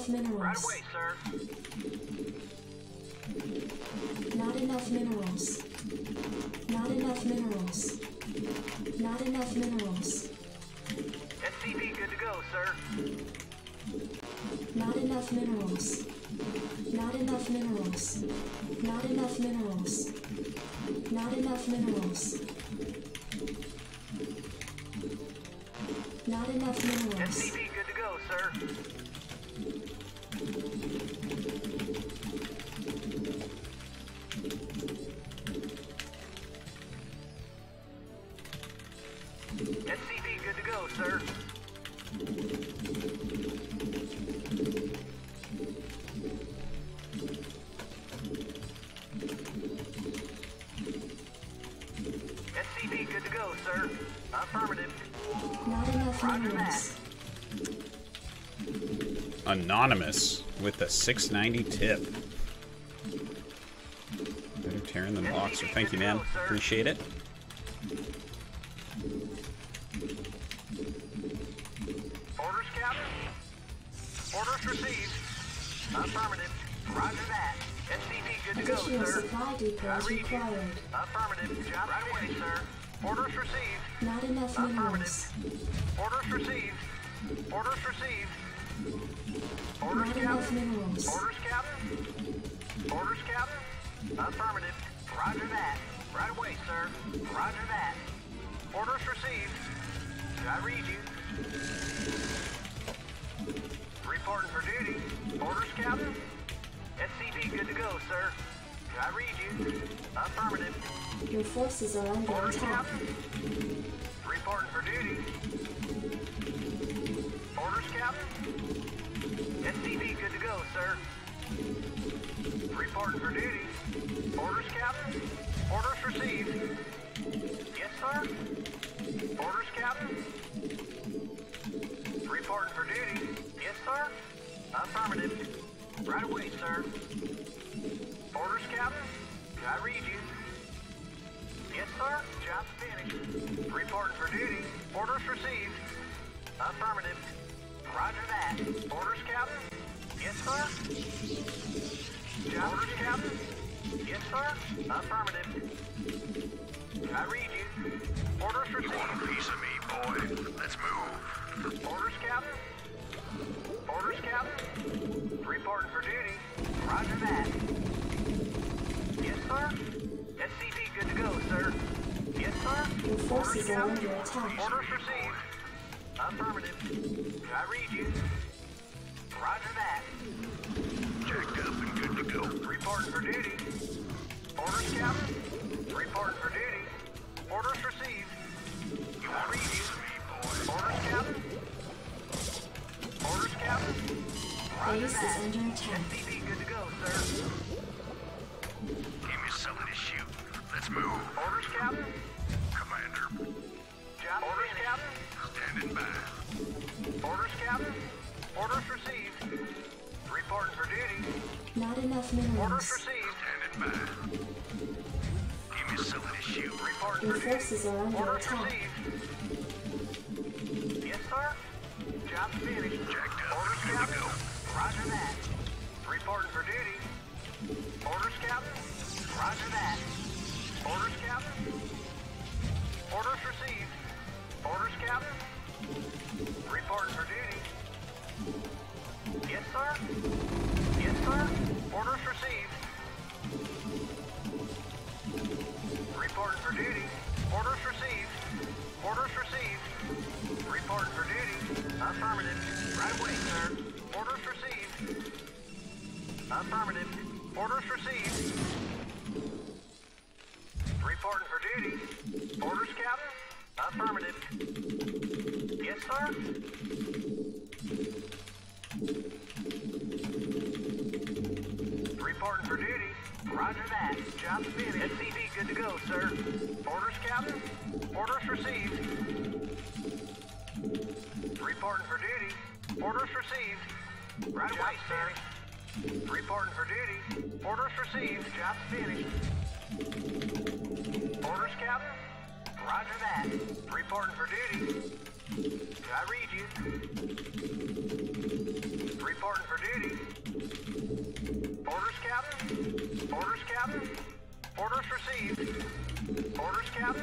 enough minerals. Right away, sir. Not enough minerals. Not enough minerals. Not enough minerals. SCV good to go, sir. Not enough minerals. Not enough minerals. Not enough minerals. Not enough minerals. Not enough minerals. SCV good to go, sir. SCV good to go, sir. SCV good to go, sir. Affirmative. Not enough Roger minerals. that. Anonymous with a 690 tip. Better tearing than boxer. Thank you, man. Appreciate it. Orders, Captain. Orders received. Affirmative. Roger that. SCV good to go, Additional sir. supply depots required. Affirmative. Job right away, sir. Orders received. Not enough minerals. Orders received. Orders received. Orders, Not enough Captain. minerals. Orders, Captain. Orders, Captain. Affirmative. Roger that. Right away, sir. Roger that. Orders received. I read you. Reporting for duty. Orders, Captain. SCV good to go, sir. I read you. Affirmative. Your forces are under Orders, attack. Captain. Reporting for duty. Orders, Captain. SCV good to go, sir. Reporting for duty. Orders, Captain. Orders received. Yes, sir. Orders, Captain. Reporting for duty. Yes, sir. Affirmative. Right away, sir. Orders, Captain. I read you. Yes, sir. Job's finished. Reporting for duty. Orders received. Affirmative. Roger that. Orders, Captain. Yes, sir. Orders, Captain. Yes, sir. Affirmative. I read you. Orders received. Want a piece of me, boy? Let's move. Orders, Captain. Orders, Captain. Reporting for duty. Roger that. Yes, sir. SCV good to go, sir. Yes, sir. Your forces are Captain. under attack. Orders received. Affirmative. I read you. Roger that. Jacked up and good to go. Reporting for duty. Orders, Captain. Reporting for duty. Orders received. You want a piece of me, boy? Orders, Captain. Orders, Captain. Roger Base is that. under attack. SCV good to go, sir. Give me something to shoot. Let's move. Orders, Captain. Commander, Job orders, Captain. standing by. Orders, Captain. Orders received. Reporting for duty. Not enough Orders minerals. received. Standing by. Give me something to shoot. Reporting Your for duty. forces are under Orders attack. received. Yes, sir. Job's finished. Jacked up Orders, and good to Captain. go. Roger that. Reporting for duty. Orders, Captain. Roger that. Orders, Captain. Orders received. Orders, Captain. Reporting for duty. Yes, sir. Yes, sir. Orders received. Reporting for duty. Orders received. Orders received. Reporting for duty. Affirmative. Right away, sir. Orders received. Affirmative. Orders received. Reporting for duty. Orders, Captain. Affirmative. Yes, sir. Reporting for duty. Roger that. Job's finished. SCV good to go, sir. Orders, Captain. Orders received. Reporting for duty. Orders received. Right away, sir. Reporting for duty. Orders received. Job's finished. Orders, Captain. Roger that. Reporting for duty. I read you. Reporting for duty. Orders, Captain. Orders, Captain. Orders received. Orders, Captain.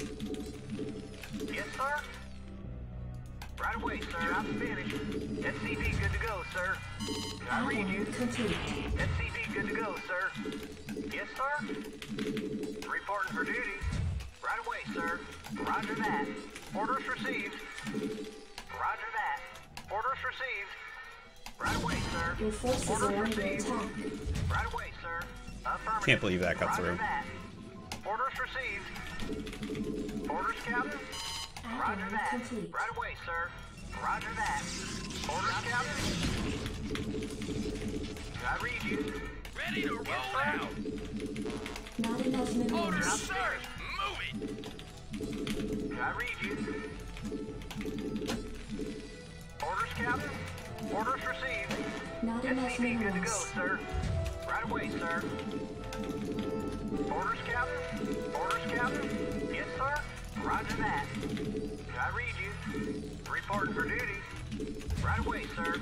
Yes, sir. Right away, sir. Job's finished. SCV good to go, sir. Can I read you? Complete. SCV good to go, sir. Yes, sir. Reporting for duty. Right away, sir. Roger that. Orders received. Roger that. Orders received. Right away, sir. Your forces are Orders under received. attack. Right away, sir. Affirmative. Can't believe that got Roger through. that. Orders received. Orders, Captain. Roger Add-on that. complete. Right away, sir. Roger that. Orders, Captain. Can I read you? Ready to roll sir. out. Not enough Orders, minerals. sir. Move it. Can I read you? Orders, Captain. Orders received. Not enough SCV good to go, minerals. sir. Right away, sir. Orders, Captain. Orders, Captain. Yes, sir. Roger that. Can I read you? Reporting for duty. Right away, sir.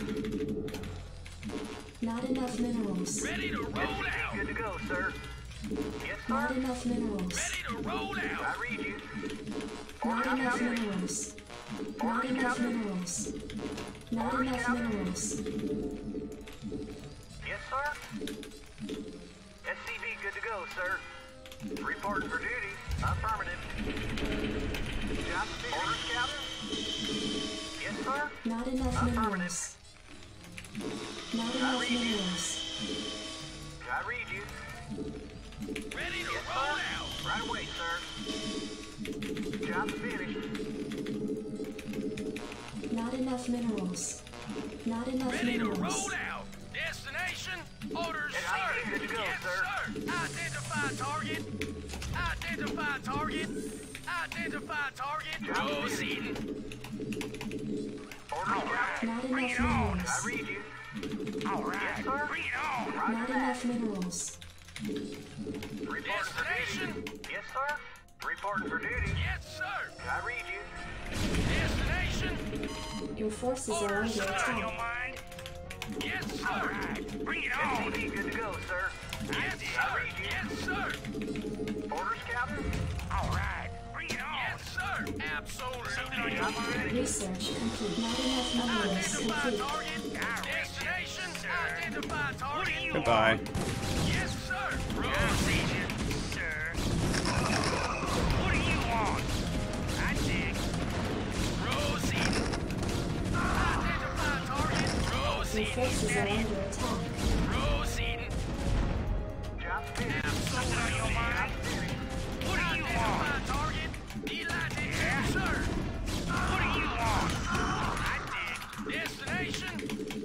Not enough minerals. Ready to roll SCV out. good to go, sir. Yes, Not sir. enough minerals. Ready to roll Can out. I read you? Not Orders, enough Captain. minerals. Not Orders, enough Captain. minerals. Not Orders, enough Captain. minerals. Yes, sir. SCV good to go, sir. Reporting for duty. Affirmative. Job finished. Orders, Captain. Yes, sir. Not enough Affirmative. minerals. Not enough minerals. Can I read you? Ready to Yes, roll sir. out. Right away, sir. Job finished. Not enough minerals. Not enough Ready to minerals. roll out. Destination. Orders, Yes, sir. good to go, Yes, sir. Identify target. Identify target. Identify target. Job Proceeding. Orders, Captain. Not Bring enough it on. Can I minerals. read you? All right. Yes, sir. Bring it on. Roger Not that. enough minerals. Reporting for duty. Yes, sir. Reporting for duty. Yes, sir. Can I read you? Destination. Your forces are Orders, under sir. attack. mind? Yes, sir. All right. Bring it on. SCV good to go, sir. Yes, Can I sir. read you? Yes, sir. Orders, Captain. All right. Bring it on. Yes, sir. Absolutely. Something on your Job mind? finished. Research complete. Not enough minerals. Identify Complete. target. Destination. Identify target. Goodbye. Yes, sir. Proceed, sir. What do you want? I dig. Proceed. Identify target. Your Proceed. forces are under attack. Proceed. Job finished. Something on your mind? Job finished. What do you want? Target. Yes, sir. What do you want? I dig. Destination.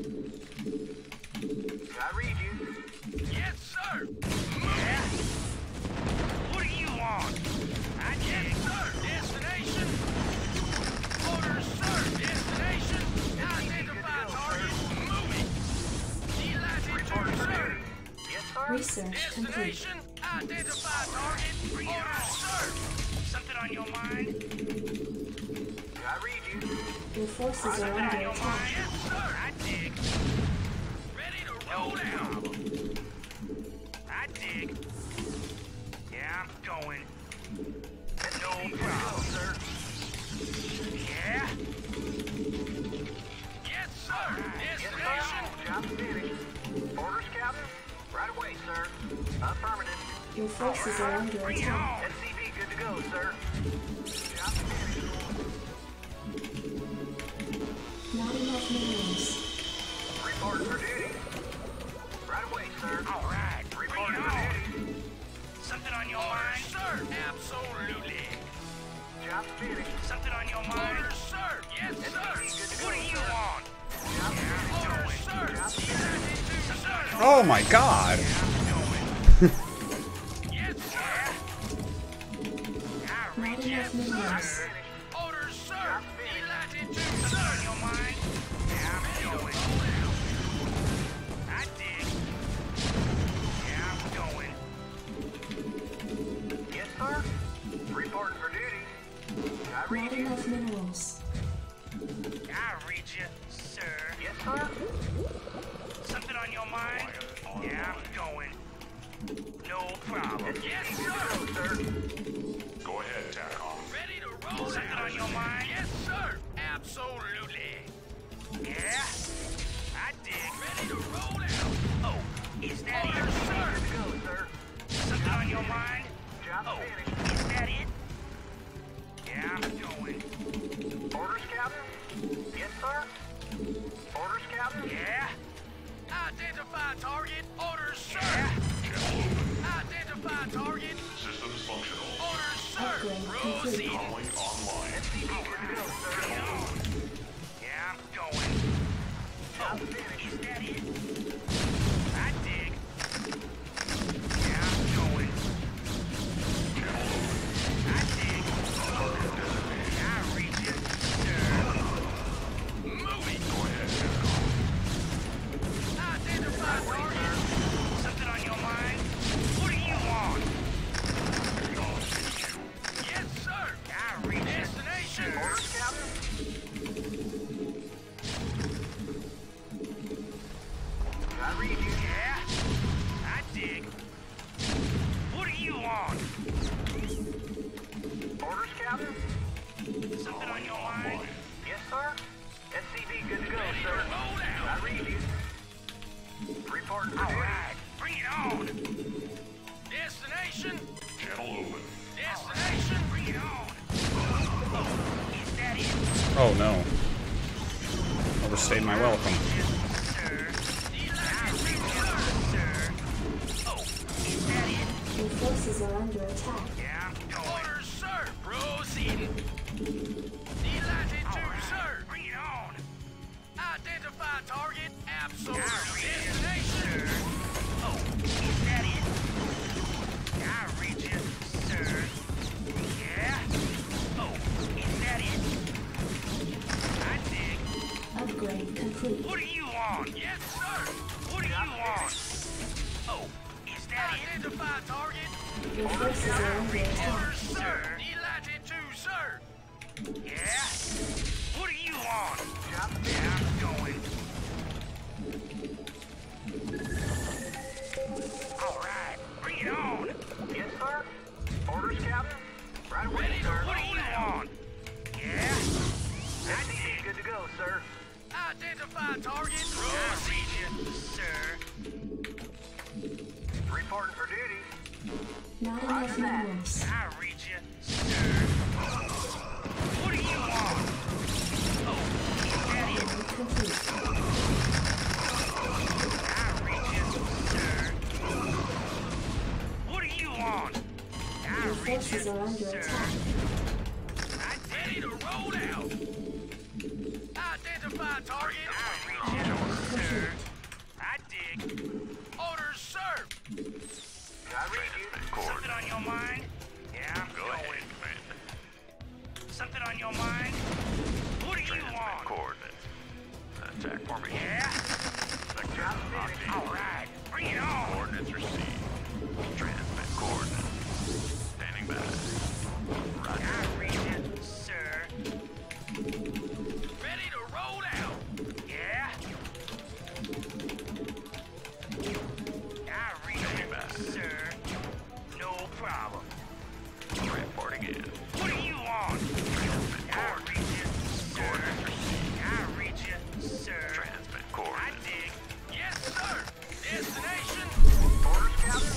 Can I read you? Yes, sir. Yeah. What do you want? I dig. Yes, sir. Destination. Orders, sir. Destination. Identify target. Moving. Reporting for Sir. duty. Yes, sir. Research complete. Destination. Identify target. Orders, sir. Something on your mind? Can I read you? Your forces are Something on under your attack. mind? Yes, sir. I dig. Ready to roll out. I dig. Yeah, I'm going. No SCV good to problem. go, sir. Yeah? Yes, sir. Yes, Destination. sir. Job finished. Orders, Captain. Right away, sir. Affirmative. Your forces are under Bring it attack. on. SCV good to go, sir. Job finished. Not enough minerals. Reporting for duty. Right away, sir. All right. Bring Reporting it for on. duty. Something on your mind? Sir. Absolutely. Job finished. Something on your mind? Orders, sir. Yes, sir. What do you want? Job finished. Orders, sir. Sir. Oh my god. Yes, sir. I Not read enough yes, minerals. sir. Orders, sir. Delighted to something on your mind? Yeah, I'm going. I dig. Yeah, I'm going. Yes, sir. Reporting for duty. Can I read Not you? enough minerals. I read you, sir. Yes, sir. on your mind? Yeah, I'm going. No problem. Yes, sir. Go ahead, TACOM. Ready to roll. Something on your mind? Yes, sir. Absolutely. Yeah, I dig. Ready to roll out. Oh, is that it? Sir. Go, sir. Something on your mind? Job Oh, finished. is that it? Yeah, I'm going. Orders, Captain? Yes, sir. Orders, Captain? Yeah? Identify target. Orders, sir. Identify target. Systems functional. Orders, sir. Upgrade Proceed. Calling online. Yeah, I'm going. Job finished. Is that it? I dig. Yeah, I'm going. I dig. I reach it, sir. Moving. Go ahead, TACOM. Identify target. Something on your mind? What do you want? Yes, sir. I reach destination. Orders, Captain? I read you. Yeah, I dig. What do you want? Orders, Captain? Something on your mind? Yes, sir. SCV good to go, Ready to sir. roll out. I read you. Reporting for All duty. right, bring it on. Destination. Channel open. Destination. Bring it on. Oh, is that it? Oh no. Overstayed my welcome. Yes, sir. I read you, sir. Oh, is that it? Your forces are under attack. Yeah, I'm going. Orders, sir. Proceeding. Delatitude, sir. Bring it on. Identify target. Absolute. Destination. Oh, is that it? I read you, sir. Yeah? Oh, is that it? I dig. Upgrade complete. What do you want? Yes, sir. What do you want? Oh, is that it? Identify target. Your forces are under attack. Orders, sir. Delatitude, sir. Yeah? What do you want? Yeah, I'm going. All right, bring it on. Yes, sir. Orders, Captain? Right away, Ready to sir. what do you want? Yeah? SCV good to go, sir. Identify target. Proceed, sir. Reporting for duty. Not enough minerals. I read you, sir. What do you want? Oh, is that it? Complete. I read you, sir. What do you want? I Your read forces you, are under sir. attack. I'm ready to roll out. Identify target. I read you, sir. I dig. Orders, sir. I read you. Something on your mind? Yeah, I'm going. Something on your mind? What do you want? Coordinates. Attack formation. Yeah? Job finished. All right, bring it on. Coordinates received. Transmit coordinates. Standing by. Roger. I read it, sir. Ready to roll out. Yeah? I read it, sir. No problem. Reporting in. What do you want? I read it, sir. I read you, sir. Transmit I coordinates. dig. Yes, sir. Destination. Orders, Captain?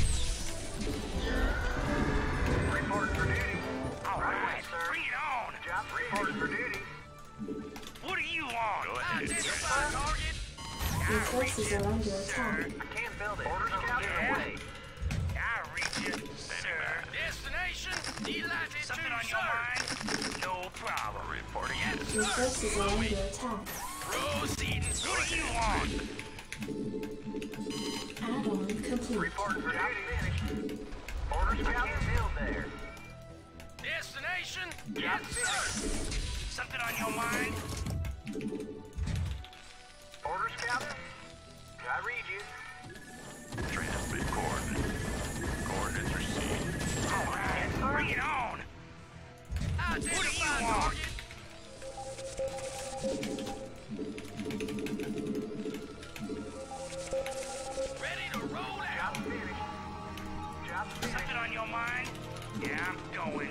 Reporting for duty. All Right away, right, sir. bring it on. Job reporting for duty. What do you want? Go ahead. Identify target. Your forces are under attack. I can't build it. Orders, Captain? Yeah. Away. I reach you, sir. Destination. Delatitude, something on your mind? No problem. Reporting in. Yes, Your sir. forces are under attack. Proceeding. What do you want? Add-on complete. Reporting for duty. Orders, Captain? I can't build there. Destination. Yes, sir. Something on your mind? Orders, Captain? I read you. Transmit coordinates. Coordinates received. All right, bring it on. Identify target. roll out. Job's finished. Job's finished. Something on your mind? Yeah, I'm going.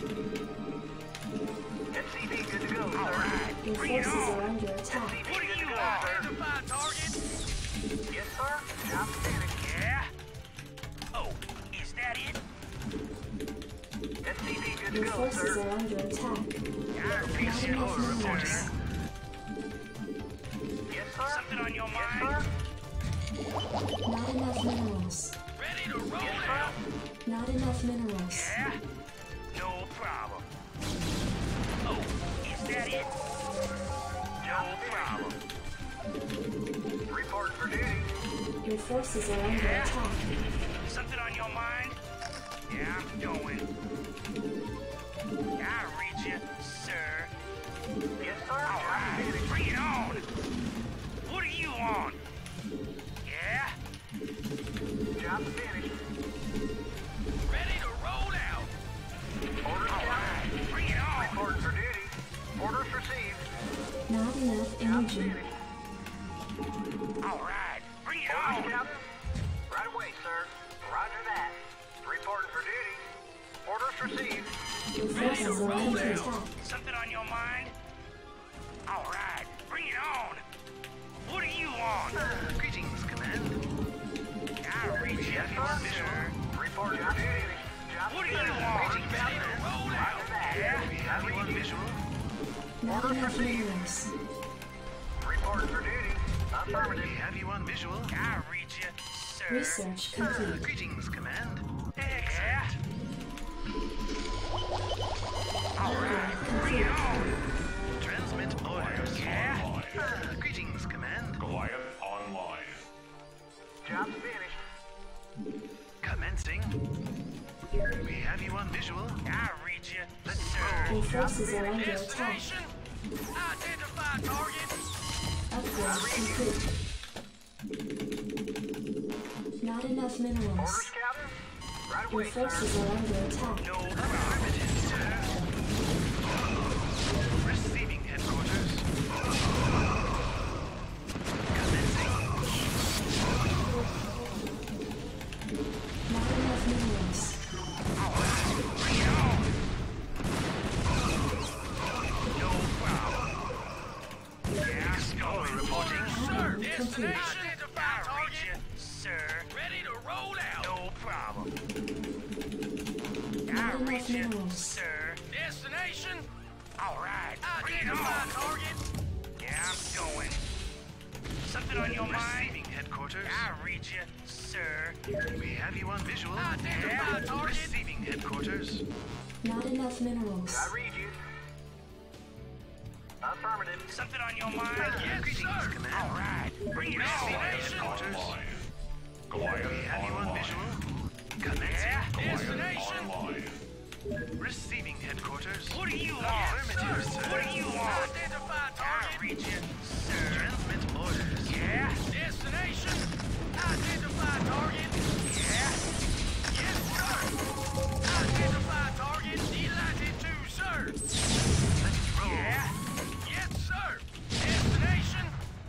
SCV good to go, All sir. right, Your bring it forces on. are under attack. What do you Good to go, want? sir. Identify target? Yes, sir. Job's finished. Yeah? Oh, is that it? SCV good to Your go, forces sir. are under attack. I Not appreciate enough it, reporter. minerals. Yes, sir. Something on your Yes, mind? sir. Not enough minerals. Ready to roll Yes, sir. out? Not enough minerals. Yeah? No problem. Oh, is that it? No problem. Reporting for duty. Your forces are under Yeah? attack. Something on your mind? Yeah, I'm going. I'll reach you, sir. Yes, sir. All Job's right, finished. bring it on. What do you want? Yeah? Job's finished. Ready to roll out. Orders All captain. right, bring it on. Reporting for duty. Orders received. Not enough Job's energy. finished. All right, bring it Orders, on. captain. Right away, sir. Roger that. Reporting for duty. Orders received. Your Ready to forces are roll under out. attack. Something on your mind? All right, bring it on. What do you want? Greetings, Command. I'll reach you, sir. Reporting for duty. Job's What do you finished. want? Orders, Ready to captain. roll out. Roger that. Yeah? We have you on visual. Not enough minerals. Reporting for duty. We Affirmative. have you on visual. I'll reach you, sir. Research complete. Greetings, Command. Yeah? All right, Upgrade bring it complete. on. Transmit orders. Yeah? Greetings, Command. Goliath online. Job's finished. Commencing. We have you on visual. I'll reach you, Let's sir. Your forces are under attack. Destination? Identify target. Upgrade complete. Not enough minerals. Orders, captain. Right Your away, sir. forces are under attack. No problem. Affirmative, sir. Receiving headquarters. Commencing. Not enough minerals. All right, bring it on. No problem. Yeah, going. Reporting. Sir, Complete. destination. Identify target. Sir, ready to roll out. No problem. Not I'll enough reach you, minerals. sir. Destination? All right, bring it on. Target? Yeah, I'm going. Something on your mind? Receiving headquarters. I'll reach you, sir. We have you on visual. Identify target? Receiving headquarters. Not enough minerals. I read you. Affirmative. Something on your mind? Yes, Greetings, sir. Command. All right, bring it on. Destination? Headquarters. Online. Goliath We have you on online. visual. Commencing. Yeah, Goliath destination? online. Receiving headquarters. What do you want? Affirmative, sir. What do you want? Identify target? I'll reach you, sir. Transmit orders. Yeah. Destination? Identify target? Yeah. Yes, sir. Identify target. Delighted to, sir. Let's roll. Yeah. Yes, sir. Destination?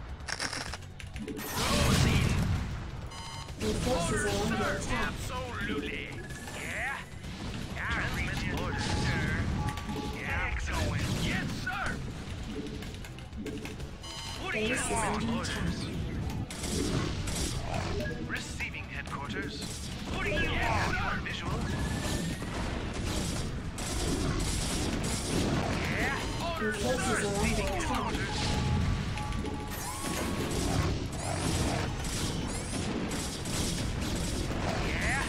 Proceed. Your forces are under Sir, attack. absolutely. Yeah. I'll reach Transmit you, orders. sir. Yeah, I'm going. Yes, sir. What do you Base is want? under attack. Receiving headquarters. What do you We have want? you on visual. Yeah. Your Orders, forces sir. are under attack. Headquarters. Yeah.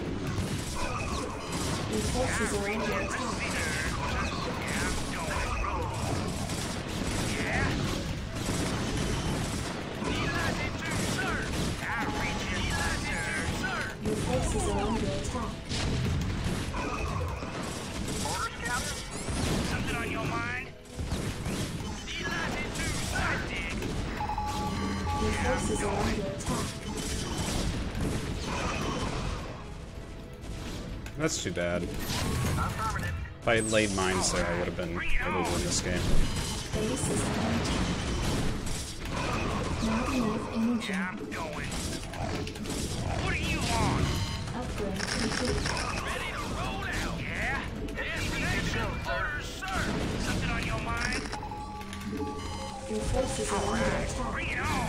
Your forces are under attack. Yeah, I'm going. Yeah. Delighted to, sir. I'll reach you, sir. Your forces are under attack. Orders, captain. Something on your mind? Delighted to, sir. I dig. Your forces are under attack. That's too bad. Affirmative. If I had laid mines there, I would have been able to win this game. Base is under attack. Not enough energy. Yeah, I'm going. What do you want? Upgrade complete. Ready to roll out. Yeah? Destination orders, sir. Something on your mind? Your forces are under attack. Bring it on.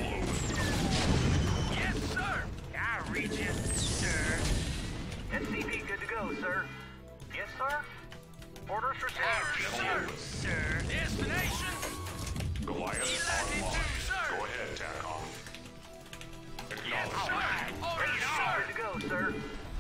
Yes, sir. I read you, sir. SCV good to go, sir. Yes, sir. Orders received. Sir, sir. Destination. Goliath online. Go ahead, TACOM. Acknowledged. All right. Orders, Good sir. to go, sir.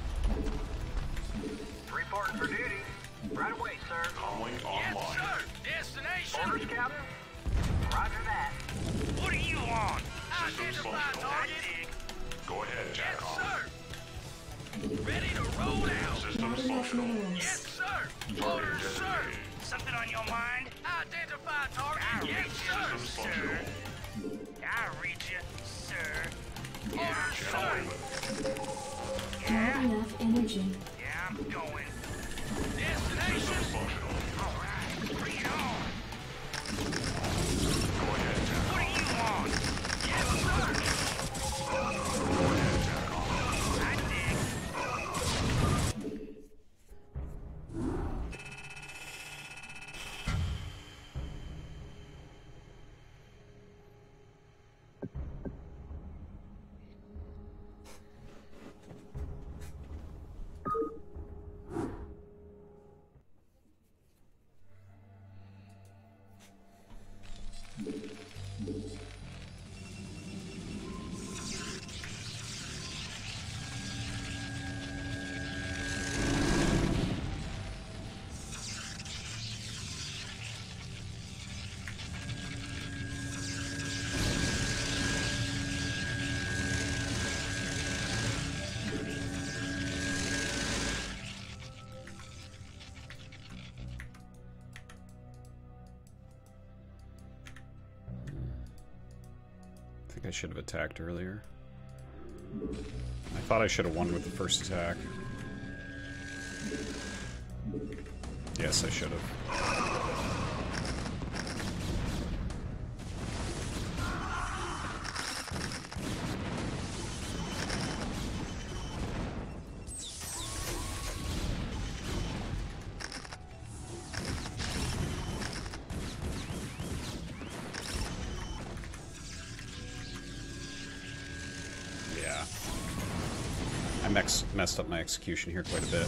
Reporting for duty. Right away, sir. Comlink Yes, online. sir. Destination. Orders, Captain. Roger that. What do you want? Systems Identify functional. target. Go ahead, Yes, TACOM. sir. Ready to roll out. Systems Not enough functional. minerals. Yes, sir. Target Orders, sir. designated. Something on your mind? Identify target. Yes, Systems sir. functional. I read you, sir. Orders, sir. Not Yeah, enough energy. yeah, I'm going. Systems Destination. functional. All right, bring it on. Go ahead, TACOM. What do you want? Yes, sir. Go ahead, TACOM. I dig. I think I should have attacked earlier. I thought I should have won with the first attack. Yes, I should have. Yeah. I messed up my execution here quite a bit.